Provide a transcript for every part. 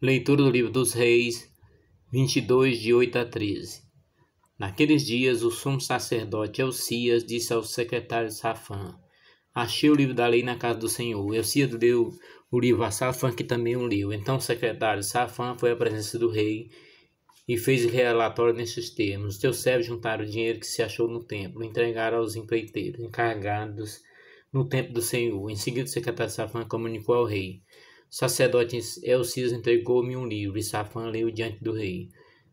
Leitura do livro dos Reis, 22, de 8 a 13. Naqueles dias, o sumo sacerdote Elcias disse ao secretário Safã: Achei o livro da lei na casa do Senhor. Elcias deu o livro a Safã, que também o leu. Então o secretário Safã foi à presença do rei e fez relatório nesses termos: Os teus servos juntaram o dinheiro que se achou no templo, entregaram aos empreiteiros encarregados no templo do Senhor. Em seguida, o secretário Safã comunicou ao rei: O sacerdote Elcias entregou-me um livro, e Safã leu diante do rei.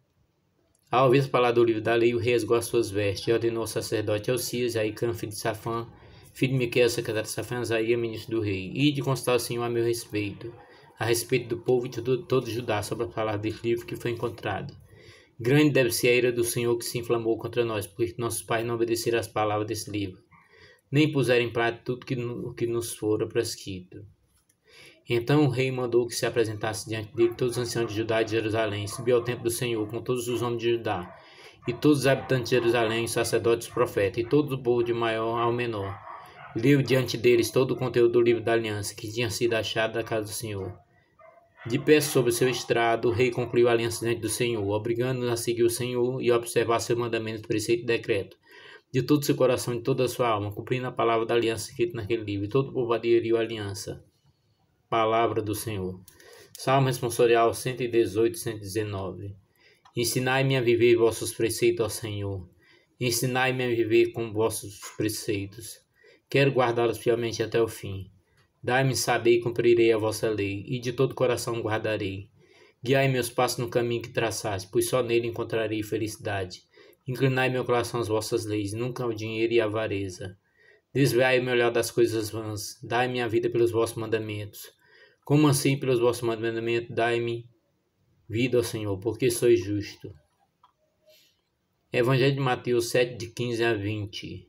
Ao ouvir as palavras do livro da lei, o rei rasgou as suas vestes e ordenou ao sacerdote Elcias, Aicã, filho de Safã, filho de Miqueias, secretário de Safã, Azaías, ministro do rei, e de constar ao Senhor a meu respeito, a respeito do povo e de todo Judá, sobre a palavra desse livro que foi encontrado. Grande deve ser a ira do Senhor que se inflamou contra nós, porque nossos pais não obedeceram às palavras desse livro, nem puseram em prática tudo o que nos fora prescrito. Então o rei mandou que se apresentasse diante dele todos os anciãos de Judá e de Jerusalém, subiu ao templo do Senhor com todos os homens de Judá, e todos os habitantes de Jerusalém, os sacerdotes, os profetas, e todo o povo de maior ao menor. Leu diante deles todo o conteúdo do livro da aliança, que tinha sido achado da casa do Senhor. De pé sobre o seu estrado, o rei concluiu a aliança diante do Senhor, obrigando-nos a seguir o Senhor e a observar seus mandamentos, preceito e decreto, de todo o seu coração e de toda a sua alma, cumprindo a palavra da aliança escrita naquele livro, e todo o povo aderiu à aliança. Palavra do Senhor. Salmo responsorial 118, 119. Ensinai-me a viver vossos preceitos, ó Senhor. Ensinai-me a viver com vossos preceitos. Quero guardá-los fielmente até o fim. Dai-me saber e cumprirei a vossa lei, e de todo coração guardarei. Guiai meus passos no caminho que traçaste, pois só nele encontrarei felicidade. Inclinai meu coração às vossas leis, nunca ao dinheiro e à avareza. Desviai o meu olhar das coisas vãs, dai-me a vida pelos vossos mandamentos. Como assim pelos vossos mandamentos, dai-me vida, ó Senhor, porque sois justo. Evangelho de Mateus 7, de 15 a 20.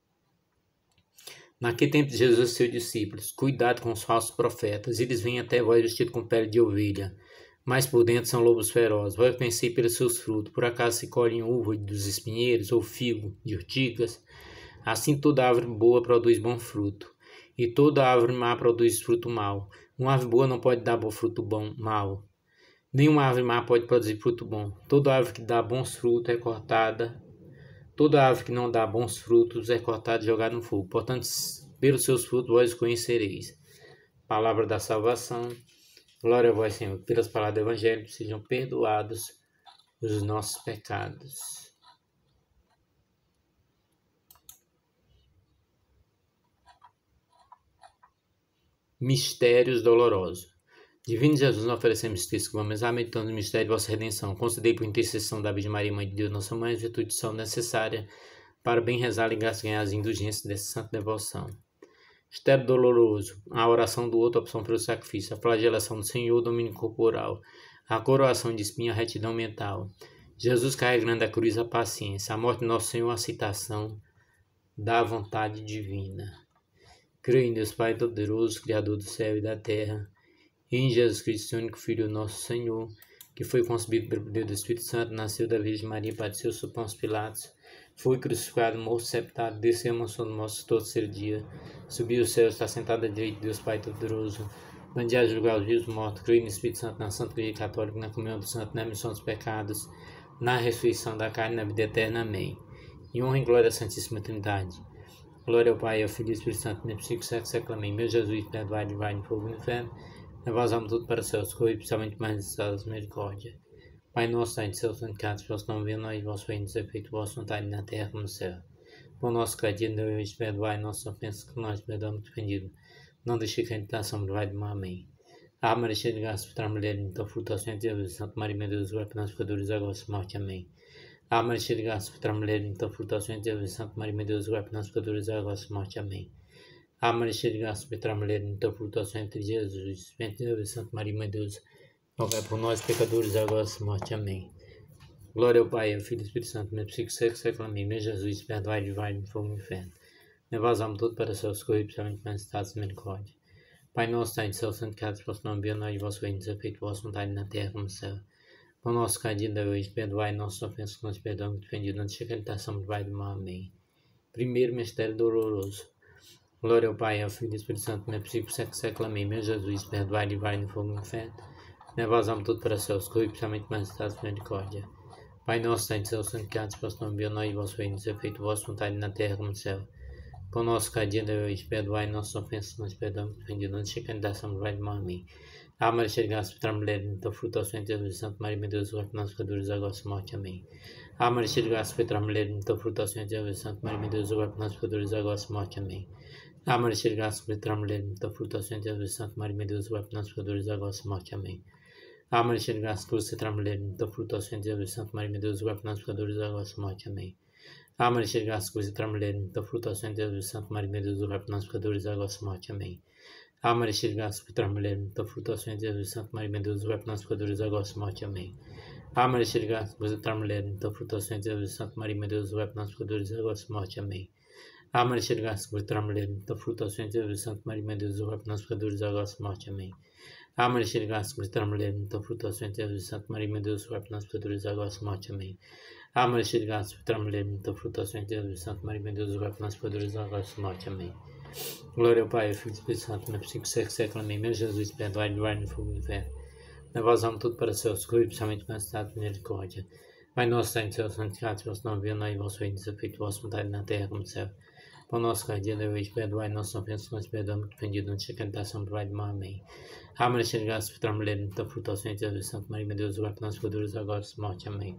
Naquele tempo Jesus e seus discípulos: Cuidado com os falsos profetas, eles vêm até vós vestidos com pele de ovelha, mas por dentro são lobos ferozes. Vós conheceis pelos seus frutos. Por acaso se colhem uva dos espinheiros, ou figo de urticas? Assim toda árvore boa produz bom fruto, e toda árvore má produz fruto mau. Uma árvore boa não pode dar bom fruto mau. Nenhuma árvore má pode produzir fruto bom. Toda árvore que dá bons frutos é cortada. Toda árvore que não dá bons frutos é cortada e jogada no fogo. Portanto, pelos seus frutos vós os conhecereis. Palavra da salvação. Glória a vós, Senhor. Pelas palavras do Evangelho sejam perdoados os nossos pecados. Mistérios dolorosos. Divino Jesus, nós oferecemos texto que vamos meditando no mistério de vossa redenção. Concedei por intercessão da Virgem Maria, Mãe de Deus, nossa Mãe, as virtudes são necessárias para bem rezar e ganhar as indulgências dessa santa devoção. Mistério doloroso. A oração do outro, a opção pelo sacrifício. A flagelação do Senhor, o domínio corporal. A coroação de espinho, a retidão mental. Jesus carregando a cruz, a paciência. A morte de nosso Senhor, a aceitação da vontade divina. Creio em Deus Pai Todo-Poderoso, Criador do céu e da terra, e em Jesus Cristo, seu único Filho, nosso Senhor, que foi concebido pelo poder do Espírito Santo, nasceu da Virgem Maria, padeceu sob Pôncio Pilatos, foi crucificado, morto, sepultado, desceu a mansão do nosso todo terceiro dia, subiu ao céu, está sentado à direita de Deus Pai Todo-Poderoso, bandeado a julgar os vivos e mortos. Creio no Espírito Santo, na Santa Igreja Católica, na comunhão do Santo, na remissão dos pecados, na ressurreição da carne e na vida eterna. Amém. Em honra e glória à Santíssima Trindade. Glória ao Pai, ao Filho e ao Espírito Santo, nem possível que se aclamem. Meu Jesus, perdoai, livrai no fogo do inferno, levai as almas tudo para os céus, correi principalmente mais necessitadas de misericórdia. Pai nosso, sai de céu, santificado, vosso nome, venha a nós, vosso reino, seja feito vossa vontade na terra como no céu. Pão nosso cada dia de hoje, perdoai nossas ofensas, que nós perdoamos ofendido. Não deixe que a tentação livrai do mal. Amém. Ave Maria, cheia de graça, petra mulher, então fruto ao Senhor de Jesus, Santa Maria, meu Deus, glória para nós pecadores, agora e morte. Amém. Ave Maria, cheia de graça, petra mulher, então fruto ao Senhor de Jesus, Santa Maria, meu Deus, glória para nós pecadores, agora e morte. Amém. Ave Maria, cheia de graça, petra mulher, então fruto ao Senhor de Jesus, Santa Maria, meu Deus, rogai por nós pecadores, agora e morte. Amém. Glória ao Pai, ao Filho e ao Espírito Santo, meu psico que aclamei, meu Jesus, perdoai, livrai no fogo do inferno. Levai as almas todas para os céus, correi principalmente mais necessitadas de misericórdia. Pai nosso, sai de céu, santificado, vosso nome, venha a nós, vosso reino, seja feito vossa vontade na terra como no céu. Pão nosso cada dia de hoje, perdoai nossas ofensas, que nós perdoamos, defendido, não deixe que a tentação livrai do mal. Amém. Primeiro mistério doloroso. Glória ao Pai, ao Filho e ao Espírito Santo, meu psico que aclamei, meu Jesus, perdoai, livrai no fogo do inferno. Leva as almas tudo para seus corpos, principalmente mais estados de misericórdia. Pai nosso, está em céu, santificado seja o vosso nome, venha a nós o vosso reino, seja feito a vossa vontade na terra como no céu. Pão nosso cada dia dai hoje, perdoai nossas ofensas, nós perdoamos, ofendidos, não deixe que a tentação vai de mal. Amém. A Maria cheia de graça, petra mulher, então fruto ao seu Jesus, Santa Maria, meu Deus, rogai por nós pecadores, agora e morte. Amém. A Maria cheia de graça, petra mulher, então fruto ao seu Jesus, Santa Maria, meu Deus, rogai por nós pecadores, agora e morte. Amém. A Maria cheia de graça, petra mulher, então fruto ao seu Jesus, Santa Maria, meu Deus, rogai por nós pecadores, agora e morte. Amém. A Maria cheia de graça, petra mulher, então fruto ao seu Jesus, Santa Maria, meu Deus, rogai por nós pecadores, agora e morte. Amém. A Maria cheia de graça, petra mulher, então fruto ao seu Jesus, Santa Maria, meu Deus, rogai por nós pecadores, agora e morte. Amém. A Maria cheia de graça, petra mulher, então fruto ao seu Jesus, Santa Maria, meu Deus, rogai por nós pecadores, agora e morte. Amém. A Maria cheia de graça, petra mulher, então fruto ao seu Jesus, Santa Maria, meu Deus, rogai por nós pecadores, agora e morte. Amém. A Maria cheia de graça, petra mulher, então fruto ao seu Jesus, Santa Maria, meu Deus, rogai por nós pecadores, agora e morte. Amém. A Maria cheia de graça, petra mulher, então fruto ao seu Jesus, Santa Maria, meu Deus, rogai por nós pecadores, agora e morte. Amém. A Maria cheia de graça, petra mulher, então fruto ao seu Jesus, Santa Maria, meu Deus, rogai por nós pecadores, agora e morte. Amém. Glória ao Pai, ao Filho e ao Espírito Santo, na princípio, século. Amém. Meu Jesus, perdoai-me, livrai-me do fogo do inferno. Leva as almas tudo para seus corpos, principalmente com a estado de misericórdia. Pai nosso, está em céu, santificado seja o vosso nome, venha a nós o vosso reino, seja feito a vossa vontade na terra como no céu. Pão nosso cada dia dai hoje, perdoai nossas ofensas, nós perdoamos, ofendidos, não deixe que a tentação vai de mal. Amém. A Maria cheia de graça, petra mulher, então fruto ao seu Jesus, Santa Maria, meu Deus, rogai por nós pecadores, agora e morte. Amém.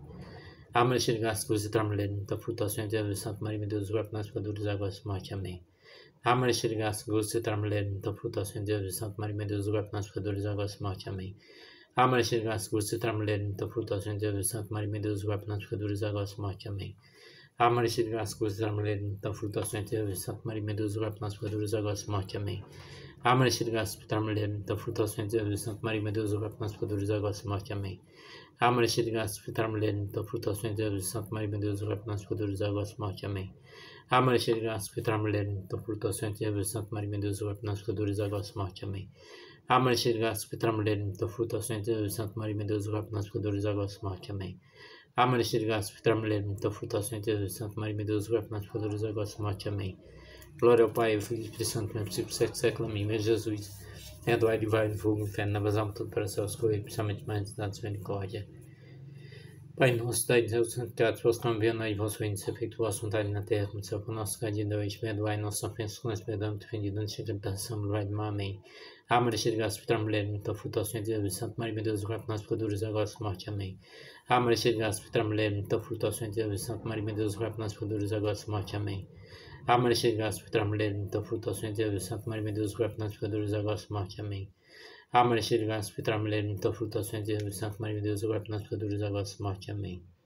A Maria cheia de graça, petra mulher, então fruto ao seu Jesus, Santa Maria, meu Deus, rogai por nós pecadores, agora e morte. Amém. A Maria cheia de graça, petra mulher, então fruto ao seu Jesus, Santa Maria, meu Deus, rogai por nós pecadores, agora e morte. Amém. A Maria cheia de graça, petra mulher, então fruto ao seu Jesus, Santa Maria, meu Deus, rogai por nós pecadores, agora e morte. Amém. A Maria cheia de graça, petra mulher, então fruto ao seu Jesus, Santa Maria, meu Deus, rogai por nós pecadores, agora e morte. Amém. A Maria cheia de graça, petra mulher, então fruto ao seu Jesus, Santa Maria, meu Deus, rogai por nós pecadores, agora e morte. Amém. A Maria cheia de graça, petra mulher, então fruto ao seu Jesus, Santa Maria, meu Deus, rogai por nós pecadores, agora e morte. Amém. A Maria cheia de graça, petra mulher, então fruto ao seu Jesus, Santa Maria, meu Deus, rogai por nós pecadores, agora e morte. Amém. A Maria cheia de graça, petra mulher, então fruto ao seu Jesus, Santa Maria, meu Deus, rogai por nós pecadores, agora e morte. Amém. A Maria cheia de graça, petra mulher, então fruto ao seu Jesus, Santa Maria, meu Deus, rogai por nós pecadores, agora e morte. Amém. Glória ao Pai, ao Filho e ao Espírito Santo, no princípio, século. Amém. Meu Jesus, perdoai e livrai do fogo do inferno, leva as almas tudo para os céus, correi, principalmente mais da misericórdia. Pai nosso, dai Deus, santificado seja o vosso nome, venha a nós o vosso reino, seja feito a vossa vontade na terra como no céu. Pão nosso cada dia dai hoje, perdoai nossas ofensas, nós perdoamos, ofendidos, não deixe que a tentação nos livrai do mal. Amém. A Maria cheia de graça, petra mulher, então fruto ao seu Jesus, Santa Maria, meu Deus, rogai por nós pecadores, agora e morte. Amém. A Maria cheia de graça, petra mulher, então fruto ao seu Jesus, Santa Maria, meu Deus, rogai por nós pecadores, agora e morte. Amém. A Maria cheia de graça, petra mulher, então fruto ao seu Jesus, Santa Maria, meu Deus, rogai por nós pecadores, agora e morte. Amém. A Maria cheia de graça, petra mulher, então fruto ao seu Jesus, Santa Maria, meu Deus, rogai por nós pecadores, agora e morte. Amém.